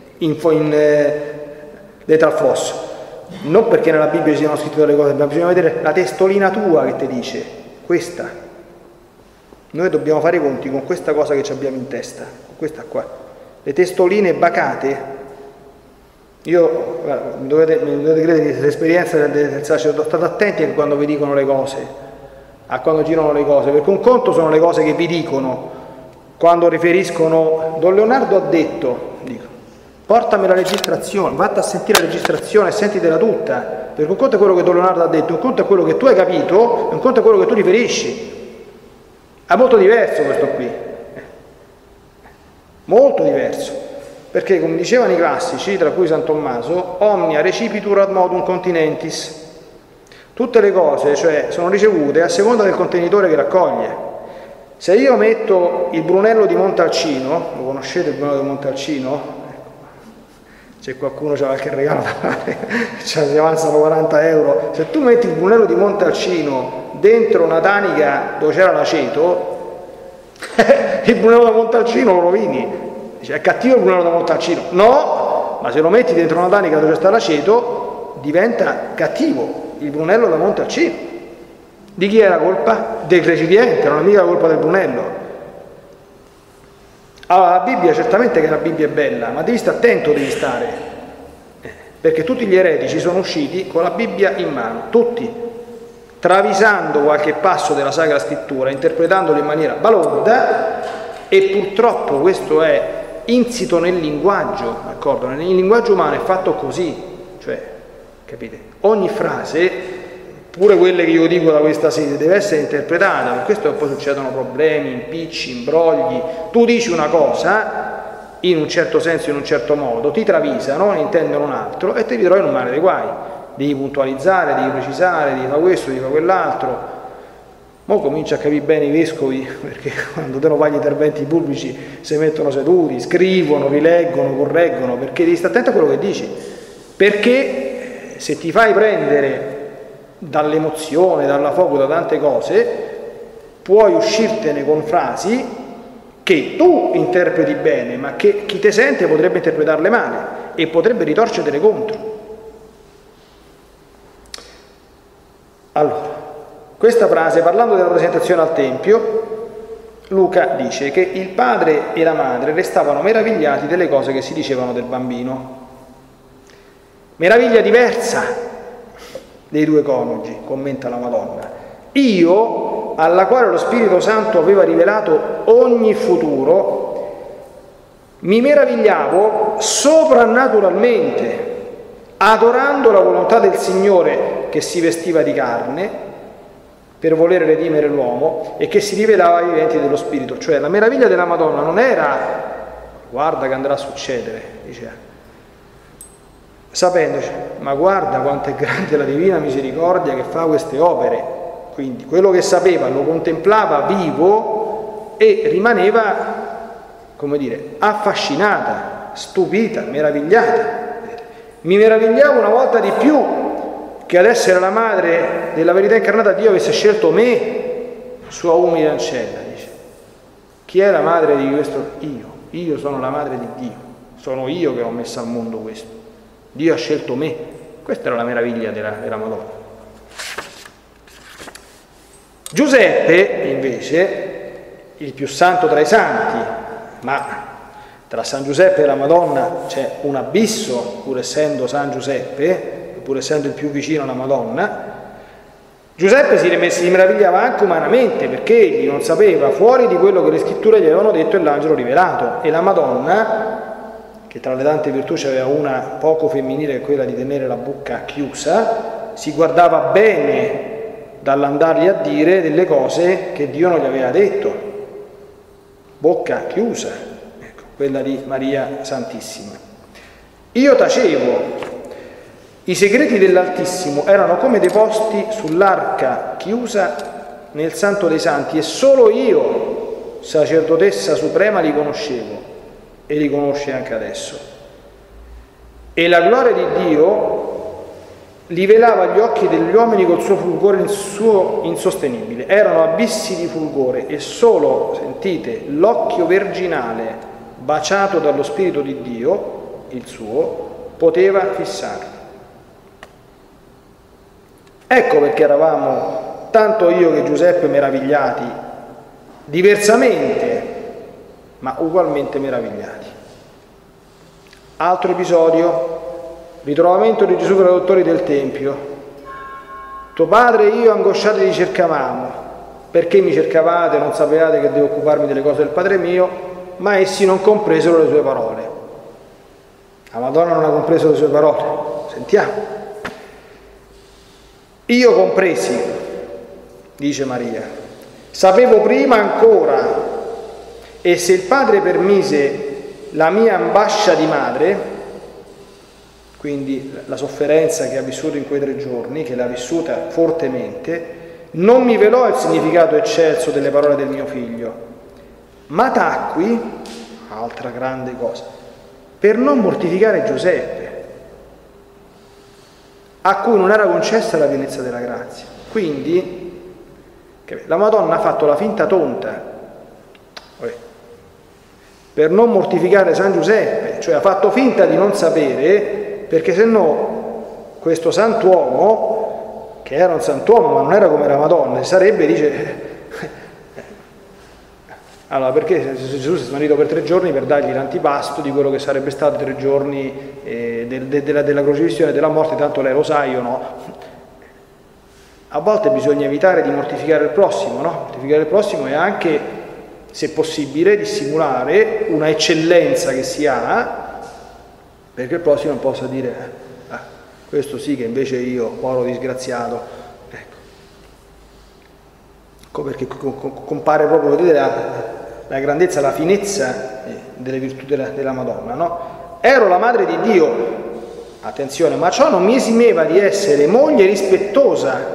S1: dentro al fosso. Non perché nella Bibbia ci siano scritte delle cose, ma bisogna vedere la testolina tua che ti dice questa. Noi dobbiamo fare i conti con questa cosa che ci abbiamo in testa, con questa qua. Le testoline bacate, mi dovete credere che l'esperienza del sacerdote, state attenti a quando vi dicono le cose, a quando girano le cose, perché un conto sono le cose che vi dicono, quando riferiscono, Don Leonardo ha detto, portami la registrazione, vatti a sentire la registrazione e sentitela tutta, perché un conto è quello che Don Leonardo ha detto, un conto è quello che tu hai capito, e un conto è quello che tu riferisci. È molto diverso questo qui, molto diverso, perché come dicevano i classici, tra cui San Tommaso, omnia recipitur ad modum continentis, tutte le cose, cioè, sono ricevute a seconda del contenitore che raccoglie. Se io metto il Brunello di Montalcino, lo conoscete il Brunello di Montalcino? Se qualcuno c'ha qualche regalo da fare, si avanzano 40 euro. Se tu metti il Brunello di Montalcino dentro una tanica dove c'era l'aceto, il Brunello da Montalcino lo rovini. Dice, è cattivo il Brunello da Montalcino? No, ma se lo metti dentro una tanica dove sta l'aceto, diventa cattivo il Brunello da Montalcino. Di chi è la colpa? Del recipiente, non è mica la colpa del Brunello. Allora, la Bibbia, certamente che la Bibbia è bella, ma devi stare attento, perché tutti gli eretici sono usciti con la Bibbia in mano, tutti, travisando qualche passo della Sacra Scrittura, interpretandolo in maniera balorda, e purtroppo questo è insito nel linguaggio, d'accordo? Nel linguaggio umano è fatto così, cioè, capite? Ogni frase, pure quelle che io dico da questa sede, deve essere interpretata, per questo poi succedono problemi, impicci, imbrogli. Tu dici una cosa in un certo senso, in un certo modo, ti travisano, ne intendono un altro e ti ritrovi in un mare dei guai. Devi puntualizzare, devi precisare, devi fare questo, devi fare quell'altro. Mo comincia a capire bene i vescovi, perché quando te non fai gli interventi pubblici si mettono seduti, scrivono, rileggono, correggono, perché devi stare attento a quello che dici, perché se ti fai prendere dall'emozione, dalla fogo, da tante cose, puoi uscirtene con frasi che tu interpreti bene, ma che chi te sente potrebbe interpretarle male e potrebbe ritorcertele contro. Allora, questa frase, parlando della presentazione al Tempio, Luca dice che il padre e la madre restavano meravigliati delle cose che si dicevano del bambino. Meraviglia diversa dei due coniugi, commenta la Madonna. Io, alla quale lo Spirito Santo aveva rivelato ogni futuro, mi meravigliavo soprannaturalmente, adorando la volontà del Signore che si vestiva di carne per volere redimere l'uomo e che si rivelava ai viventi dello Spirito. Cioè la meraviglia della Madonna non era guarda che andrà a succedere, diceva, sapendoci, ma guarda quanto è grande la divina misericordia che fa queste opere. Quindi quello che sapeva lo contemplava vivo e rimaneva, come dire, affascinata, stupita, meravigliata. Mi meravigliavo una volta di più che ad essere la madre della verità incarnata Dio avesse scelto me, sua umile ancella. Dice, chi è la madre di questo? Io sono la madre di Dio, sono io che ho messo al mondo questo. Dio ha scelto me. Questa era la meraviglia della Madonna. Giuseppe, invece, il più santo tra i santi, ma tra San Giuseppe e la Madonna c'è un abisso, pur essendo San Giuseppe, pur essendo il più vicino alla Madonna. Giuseppe si meravigliava anche umanamente, perché egli non sapeva fuori di quello che le scritture gli avevano detto e l'angelo rivelato, e la Madonna, che tra le tante virtù aveva una poco femminile, che quella di tenere la bocca chiusa, si guardava bene dall'andargli a dire delle cose che Dio non gli aveva detto. Bocca chiusa, ecco, quella di Maria Santissima. Io tacevo. I segreti dell'Altissimo erano come deposti sull'arca chiusa nel Santo dei Santi e solo io, sacerdotessa suprema, li conoscevo e li conosce anche adesso. E la gloria di Dio li velava agli occhi degli uomini col suo fulgore insostenibile. Erano abissi di fulgore e solo, sentite, l'occhio virginale baciato dallo Spirito di Dio, il suo, poteva fissarli. Ecco perché eravamo, tanto io che Giuseppe, meravigliati, diversamente, ma ugualmente meravigliati. Altro episodio, ritrovamento di Gesù fra i dottori del Tempio. Tuo padre e io angosciati ti cercavamo. Perché mi cercavate? Non sapevate che devo occuparmi delle cose del Padre mio, ma essi non compresero le sue parole. La Madonna non ha compreso le sue parole. Sentiamo. Io compresi, dice Maria, sapevo prima ancora, e se il Padre permise la mia ambascia di madre, quindi la sofferenza che ha vissuto in quei 3 giorni, che l'ha vissuta fortemente, non mi velò il significato eccelso delle parole del mio figlio, ma tacqui, altra grande cosa, per non mortificare Giuseppe, a cui non era concessa la pienezza della grazia. Quindi la Madonna ha fatto la finta tonta per non mortificare San Giuseppe, cioè ha fatto finta di non sapere, perché se no questo santuomo, che era un santuomo ma non era come la Madonna, sarebbe, dice, allora perché Gesù si è smarrito per 3 giorni per dargli l'antipasto di quello che sarebbe stato 3 giorni della crocifissione e della morte, tanto lei lo sa, io no. A volte bisogna evitare di mortificare il prossimo, no? Mortificare il prossimo è anche, se possibile, dissimulare una eccellenza che si ha, perché il prossimo non possa dire questo sì che invece io, povero disgraziato. Ecco perché compare proprio, vedete, la grandezza, la finezza delle virtù della Madonna, no? Ero la madre di Dio, attenzione, ma ciò non mi esimeva di essere moglie rispettosa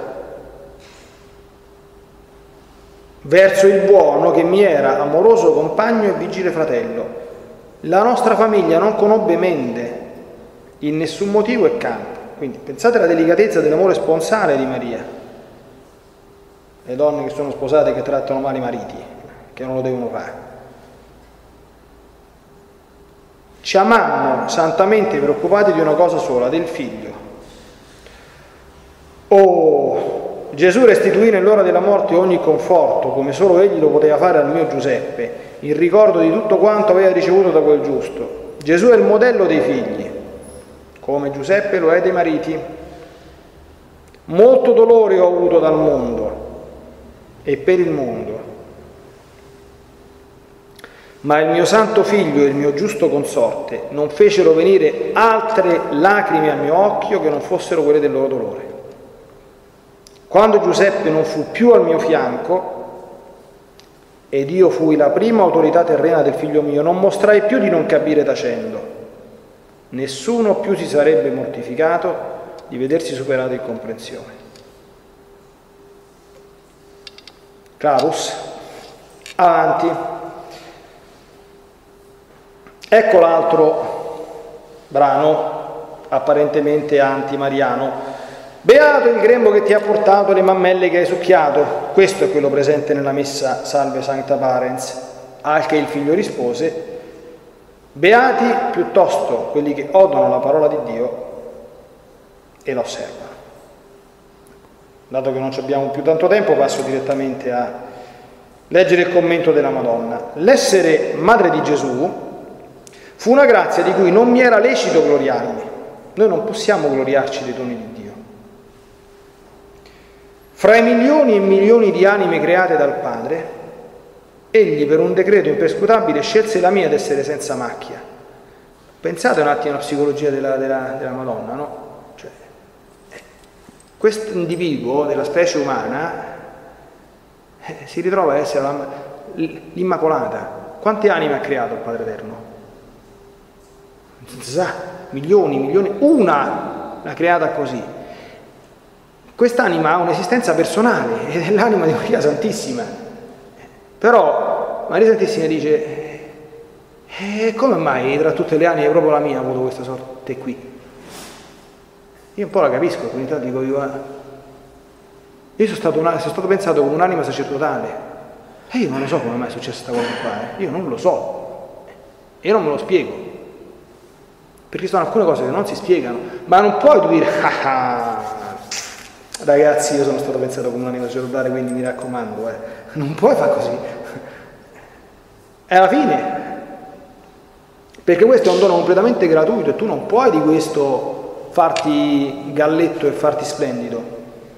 S1: verso il buono che mi era amoroso compagno e vigile fratello. La nostra famiglia non conobbe mende in nessun motivo e campo. Quindi pensate alla delicatezza dell'amore sponsale di Maria. Le donne che sono sposate che trattano male i mariti, che non lo devono fare. Ci amammo santamente preoccupati di una cosa sola, del figlio. Oh, Gesù restituì nell'ora della morte ogni conforto, come solo egli lo poteva fare al mio Giuseppe, in ricordo di tutto quanto aveva ricevuto da quel giusto. Gesù è il modello dei figli, come Giuseppe lo è dei mariti. Molto dolore ho avuto dal mondo e per il mondo, ma il mio santo figlio e il mio giusto consorte non fecero venire altre lacrime al mio occhio che non fossero quelle del loro dolore. Quando Giuseppe non fu più al mio fianco ed io fui la prima autorità terrena del figlio mio, non mostrai più di non capire tacendo. Nessuno più si sarebbe mortificato di vedersi superato in comprensione. Clarus, avanti. Ecco l'altro brano apparentemente anti-mariano. Beato il grembo che ti ha portato le mammelle che hai succhiato. Questo è quello presente nella messa Salve Sancta Parens. Al che il figlio rispose: beati piuttosto quelli che odono la parola di Dio e la osservano. Dato che non abbiamo più tanto tempo, passo direttamente a leggere il commento della Madonna. L'essere madre di Gesù fu una grazia di cui non mi era lecito gloriarmi. Noi non possiamo gloriarci dei doni di Dio. Fra i milioni e milioni di anime create dal Padre, egli per un decreto imperscrutabile scelse la mia ad essere senza macchia. Pensate un attimo alla psicologia della Madonna, no? Cioè, questo individuo della specie umana si ritrova a essere l'Immacolata. Quante anime ha creato il Padre Eterno? Milioni, una l'ha creata così. Quest'anima ha un'esistenza personale ed è l'anima di Maria Santissima. Però Maria Santissima dice: come mai tra tutte le anime proprio la mia ha avuto questa sorte qui? Io un po' la capisco, dico io sono stato pensato come un'anima sacerdotale. E io non lo so come mai è successa questa cosa qua, io non lo so, io non me lo spiego, perché sono alcune cose che non si spiegano, ma non puoi tu dire: ragazzi, io sono stato pensato come un'anima sacerdotale, quindi mi raccomando, non puoi fare così, è alla fine, perché questo è un dono completamente gratuito e tu non puoi di questo farti galletto e farti splendido.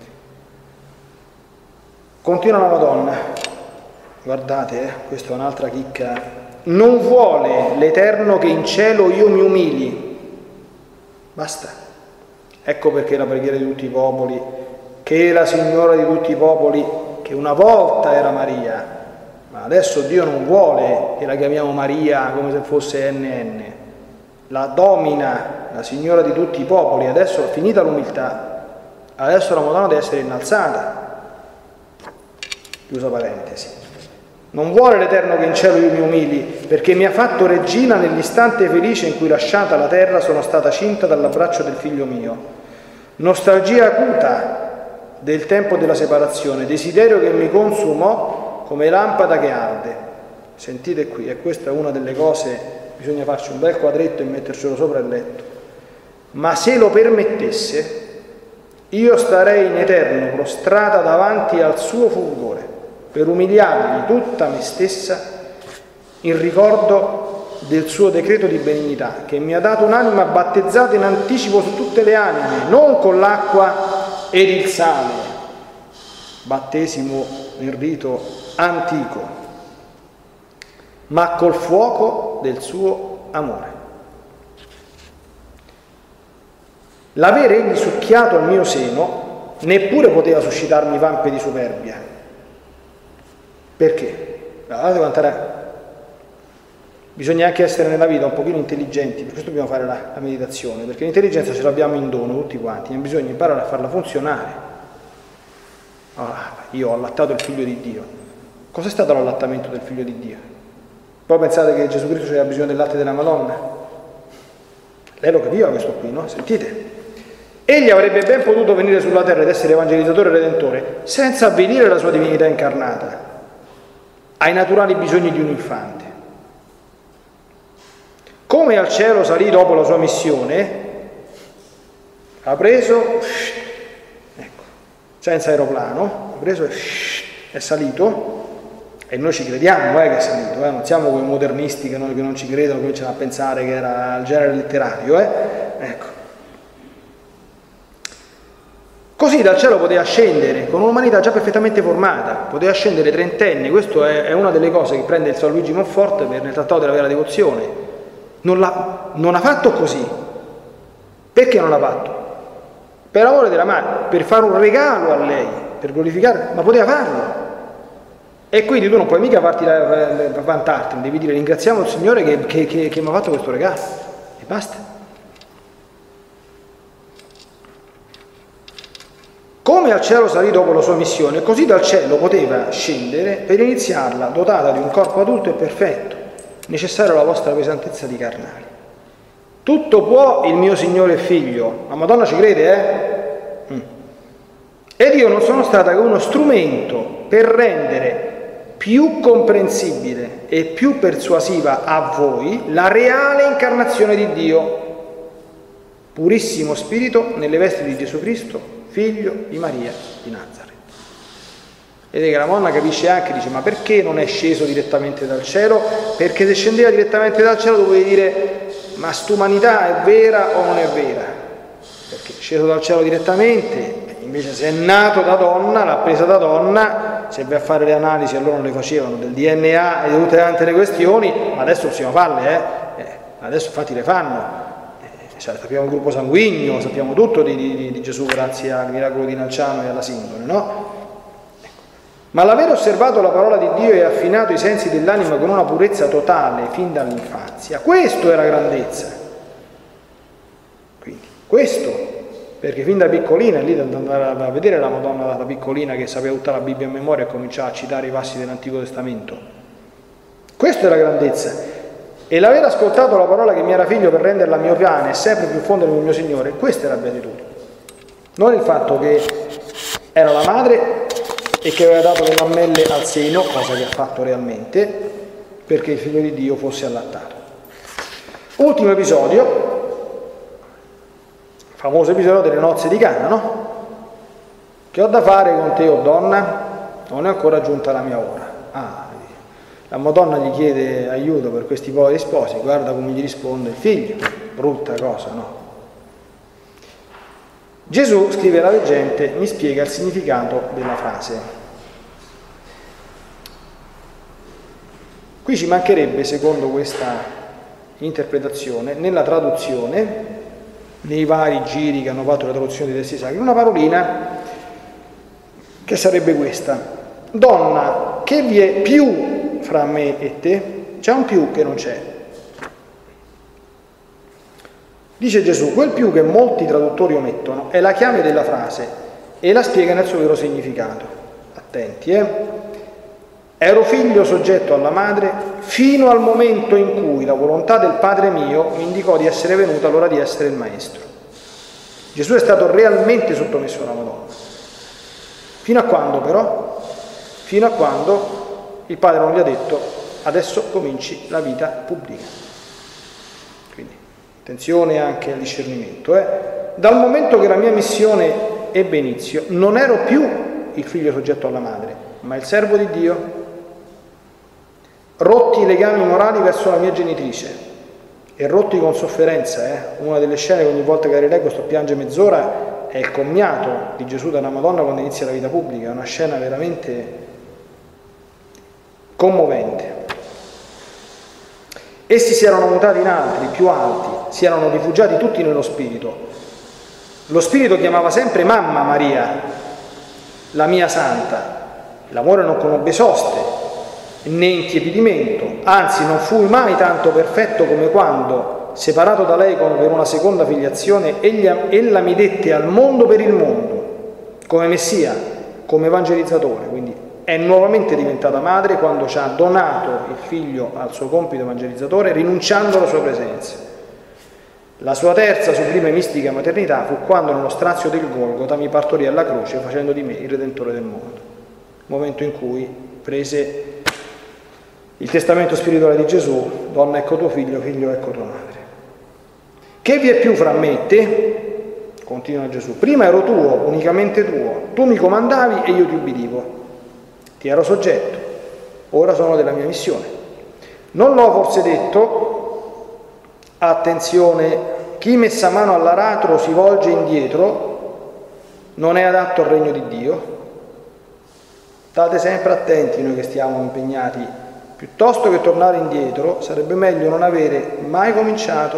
S1: Continua la Madonna. Guardate, questa è un'altra chicca. Non vuole l'Eterno che in cielo io mi umili. Basta. Ecco perché la preghiera di tutti i popoli, che è la Signora di tutti i popoli, che una volta era Maria, ma adesso Dio non vuole che la chiamiamo Maria come se fosse NN. La domina, la Signora di tutti i popoli. Adesso è finita l'umiltà, adesso la Madonna deve essere innalzata. Chiusa parentesi. Non vuole l'Eterno che in cielo io mi umili, perché mi ha fatto regina nell'istante felice in cui, lasciata la terra, sono stata cinta dall'abbraccio del figlio mio. Nostalgia acuta del tempo della separazione, desiderio che mi consumò come lampada che arde. Sentite qui, e questa è una delle cose, bisogna farci un bel quadretto e mettercelo sopra il letto. Ma se lo permettesse, io starei in eterno prostrata davanti al suo fulgore, per umiliargli tutta me stessa in ricordo del suo decreto di benignità, che mi ha dato un'anima battezzata in anticipo su tutte le anime, non con l'acqua ed il sale, battesimo nel rito antico, ma col fuoco del suo amore. L'avere egli succhiato al mio seno neppure poteva suscitarmi vampe di superbia. Perché? Bisogna anche essere nella vita un pochino intelligenti, per questo dobbiamo fare la meditazione, perché l'intelligenza ce l'abbiamo in dono tutti quanti, ma bisogna imparare a farla funzionare. Io ho allattato il figlio di Dio. Cos'è stato l'allattamento del figlio di Dio? Poi pensate che Gesù Cristo aveva bisogno del latte della Madonna? Lei lo capiva questo qui, no? Sentite? Egli avrebbe ben potuto venire sulla terra ed essere evangelizzatore e redentore senza avvenire la sua divinità incarnata ai naturali bisogni di un infante. Come al cielo salì dopo la sua missione, ha preso, ecco, senza aeroplano, ha preso e è salito, e noi ci crediamo che è salito, non siamo quei modernisti che non ci credono, cominciano a pensare che era il genere letterario, ecco. Così dal cielo poteva scendere, con un'umanità già perfettamente formata, poteva scendere trentenne. Questa è una delle cose che prende il San Luigi Monfort nel Trattato della Vera Devozione. Non ha fatto così. Perché non l'ha fatto? Per amore della madre, per fare un regalo a lei, per glorificare, ma poteva farlo. E quindi tu non puoi mica vantarti, devi dire: ringraziamo il Signore che mi ha fatto questo regalo. E basta. Come al cielo salì dopo la sua missione, così dal cielo poteva scendere per iniziarla dotata di un corpo adulto e perfetto, necessario alla vostra pesantezza di carnali. Tutto può il mio Signore e Figlio. La Madonna ci crede, Ed io non sono stata che uno strumento per rendere più comprensibile e più persuasiva a voi la reale incarnazione di Dio, purissimo spirito nelle vesti di Gesù Cristo, figlio di Maria di Nazaret. Vedete che la Madonna capisce anche, dice: ma perché non è sceso direttamente dal cielo? Perché se scendeva direttamente dal cielo dovevi dire: ma st'umanità è vera o non è vera? Perché è sceso dal cielo direttamente, invece se è nato da donna, l'ha presa da donna. Se vai a fare le analisi, allora non le facevano, del DNA e di tutte le altre questioni, ma adesso possiamo farle, adesso infatti le fanno. sappiamo il gruppo sanguigno, sappiamo tutto di Gesù grazie al miracolo di Lanciano e alla sindone, no? Ma l'aver osservato la parola di Dio e affinato i sensi dell'anima con una purezza totale fin dall'infanzia, questo è la grandezza. Quindi, questo, perché fin da piccolina, lì da andare a vedere la Madonna da piccolina che sapeva tutta la Bibbia a memoria e cominciava a citare i passi dell'Antico Testamento. Questa è la grandezza. E l'aver ascoltato la parola che mi era figlio per renderla mio pane e sempre più fondere nel mio Signore, questa è la beatitudine. Non il fatto che era la madre e che aveva dato le mammelle al seno, cosa che ha fatto realmente, perché il figlio di Dio fosse allattato. Ultimo episodio, famoso episodio delle nozze di Cana, no? Che ho da fare con te, o donna? Non è ancora giunta la mia ora. La Madonna gli chiede aiuto per questi poveri sposi, guarda come gli risponde il figlio, brutta cosa, no? Gesù, scrive la leggente, mi spiega il significato della frase. Qui ci mancherebbe, secondo questa interpretazione, nella traduzione, nei vari giri che hanno fatto la traduzione dei testi sacri, una parolina che sarebbe questa: donna, che vi è più fra me e te? C'è un più che non c'è. Dice Gesù, quel più che molti traduttori omettono è la chiave della frase e la spiega nel suo vero significato. Attenti, Ero figlio soggetto alla madre fino al momento in cui la volontà del Padre mio mi indicò di essere venuto all'ora di essere il Maestro. Gesù è stato realmente sottomesso alla Madonna. Fino a quando però? Fino a quando il Padre non gli ha detto adesso cominci la vita pubblica. Attenzione anche al discernimento. Dal momento che la mia missione ebbe inizio, non ero più il figlio soggetto alla madre, ma il servo di Dio. Rotti i legami morali verso la mia genitrice, e rotti con sofferenza. Una delle scene che ogni volta che la rileggo sto piange mezz'ora è il commiato di Gesù dalla Madonna quando inizia la vita pubblica, è una scena veramente commovente. Essi si erano mutati in altri, più alti, si erano rifugiati tutti nello Spirito. Lo Spirito chiamava sempre mamma Maria, la mia santa. L'amore non conobbe soste, né intiepidimento, anzi non fui mai tanto perfetto come quando, separato da lei per una seconda filiazione, ella mi dette al mondo per il mondo, come Messia, come evangelizzatore, quindi è nuovamente diventata madre quando ci ha donato il figlio al suo compito evangelizzatore, rinunciando alla sua presenza. La sua terza sublime mistica maternità fu quando nello strazio del Golgota mi partorì alla croce facendo di me il Redentore del mondo. Momento in cui prese il testamento spirituale di Gesù: donna ecco tuo figlio, figlio ecco tua madre. Che vi è più fra me e te? Continua Gesù. Prima ero tuo, unicamente tuo, tu mi comandavi e io ti ubbidivo. Ti ero soggetto, ora sono della mia missione. Non l'ho forse detto? Attenzione, chi messa mano all'aratro si volge indietro non è adatto al regno di Dio. State sempre attenti noi che stiamo impegnati, piuttosto che tornare indietro sarebbe meglio non avere mai cominciato.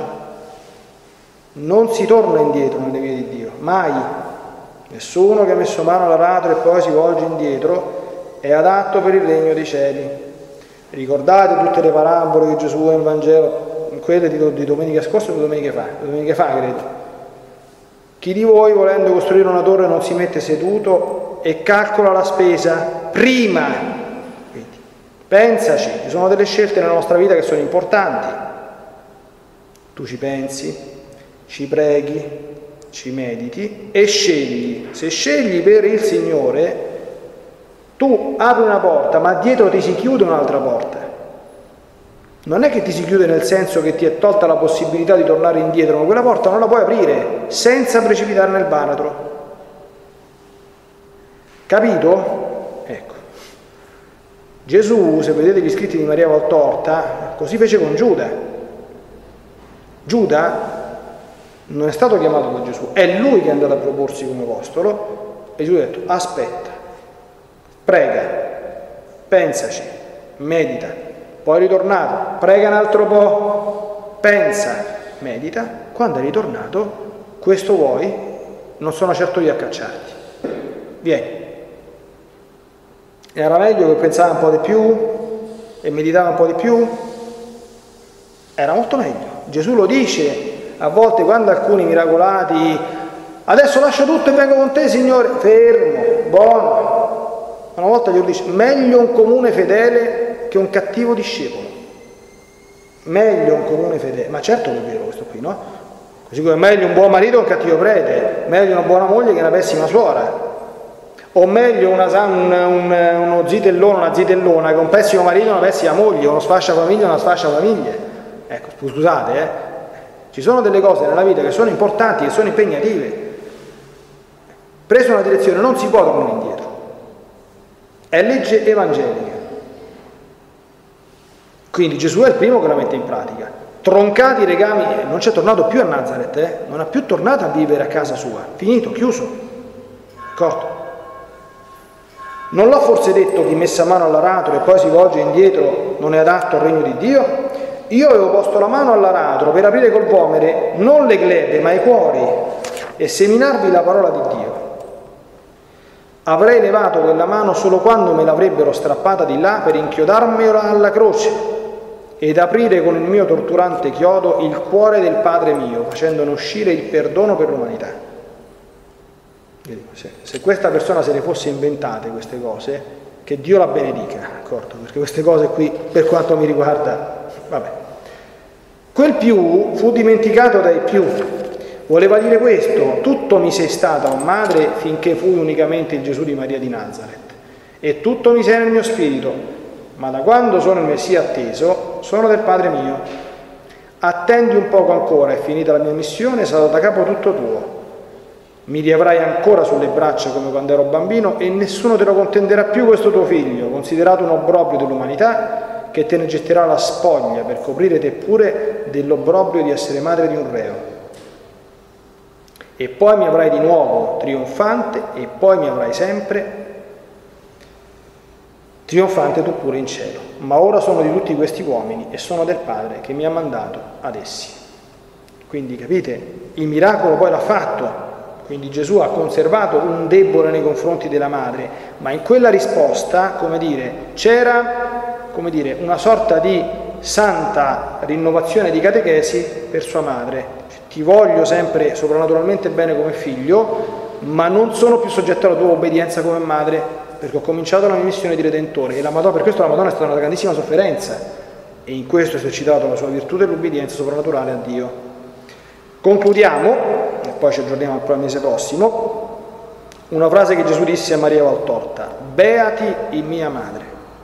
S1: Non si torna indietro nelle vie di Dio, mai. Nessuno che ha messo mano all'aratro e poi si volge indietro è adatto per il regno dei cieli. Ricordate tutte le parabole che Gesù ha in Vangelo, quelle di domenica scorsa o domenica fa credo. Chi di voi volendo costruire una torre non si mette seduto e calcola la spesa prima? Quindi, pensaci, ci sono delle scelte nella nostra vita che sono importanti. Tu ci pensi, ci preghi, ci mediti e scegli. Se scegli per il Signore, tu apri una porta, ma dietro ti si chiude un'altra porta. Non è che ti si chiude nel senso che ti è tolta la possibilità di tornare indietro, ma quella porta non la puoi aprire senza precipitare nel baratro. Capito? Ecco. Gesù, se vedete gli scritti di Maria Valtorta, così fece con Giuda. Giuda non è stato chiamato da Gesù, è lui che è andato a proporsi come apostolo e Gesù ha detto: aspetta, prega, pensaci, medita, poi ritornato, prega un altro po', pensa, medita, quando è ritornato, questo vuoi? Non sono certo io a cacciarti. Vieni. Era meglio che pensava un po' di più e meditava un po' di più? Era molto meglio. Gesù lo dice a volte quando alcuni miracolati: adesso lascio tutto e vengo con te, Signore. Fermo, buono. Una volta Gesù dice: meglio un comune fedele che un cattivo discepolo. Meglio un comune fedele. Ma certo che è vero questo qui, no? Così come è meglio un buon marito che un cattivo prete, meglio una buona moglie che una pessima suora, o meglio uno zitellone, una zitellona che un pessimo marito e una pessima moglie, uno sfasciafamiglia e una sfasciafamiglie. Ecco, scusate, ci sono delle cose nella vita che sono importanti, che sono impegnative. Preso una direzione non si può tornare indietro. È legge evangelica. Quindi Gesù è il primo che la mette in pratica. Troncati i legami, non c'è tornato più a Nazaret, non ha più tornato a vivere a casa sua. Finito, chiuso. D'accordo? Non l'ho forse detto: chi messa mano all'aratro e poi si volge indietro non è adatto al regno di Dio? Io avevo posto la mano all'aratro per aprire col vomere non le glebe ma i cuori e seminarvi la parola di Dio. Avrei levato quella mano solo quando me l'avrebbero strappata di là per inchiodarmela alla croce ed aprire con il mio torturante chiodo il cuore del Padre mio, facendone uscire il perdono per l'umanità. Se questa persona se le fosse inventate queste cose, che Dio la benedica, d'accordo? Perché queste cose qui, per quanto mi riguarda, vabbè. Quel più fu dimenticato dai più. Voleva dire questo: tutto mi sei stata, o madre, finché fui unicamente il Gesù di Maria di Nazaret, e tutto mi sei nel mio spirito, ma da quando sono il Messia atteso, sono del Padre mio. Attendi un poco ancora, è finita la mia missione, sarò da capo tutto tuo. Mi riavrai ancora sulle braccia come quando ero bambino e nessuno te lo contenderà più questo tuo figlio, considerato un obbrobrio dell'umanità, che te ne getterà la spoglia per coprire te pure dell'obbrobrio di essere madre di un reo. E poi mi avrai di nuovo trionfante, e poi mi avrai sempre trionfante tu pure in cielo. Ma ora sono di tutti questi uomini e sono del Padre che mi ha mandato ad essi. Quindi capite, il miracolo poi l'ha fatto. Quindi Gesù ha conservato un debole nei confronti della madre, ma in quella risposta, c'era, una sorta di santa rinnovazione di catechesi per sua madre. Ti voglio sempre soprannaturalmente bene come figlio, ma non sono più soggetto alla tua obbedienza come madre, perché ho cominciato la mia missione di Redentore. E per questo la Madonna è stata una grandissima sofferenza, e in questo ha esercitato la sua virtù dell'obbedienza soprannaturale a Dio. Concludiamo, e poi ci aggiorniamo al mese prossimo, una frase che Gesù disse a Maria Valtorta: beati in mia madre.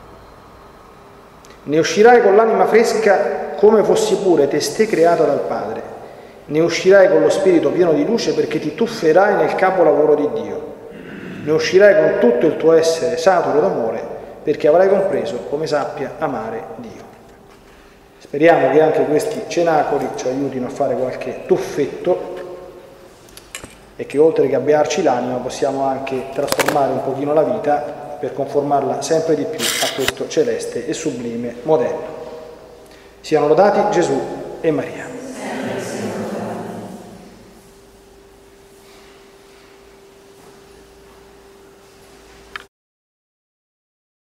S1: Ne uscirai con l'anima fresca come fossi pure testè creata dal Padre. Ne uscirai con lo spirito pieno di luce perché ti tufferai nel capolavoro di Dio. Ne uscirai con tutto il tuo essere saturo d'amore perché avrai compreso come sappia amare Dio. Speriamo che anche questi cenacoli ci aiutino a fare qualche tuffetto e che oltre che abbearci l'anima possiamo anche trasformare un pochino la vita per conformarla sempre di più a questo celeste e sublime modello. Siano lodati Gesù e Maria.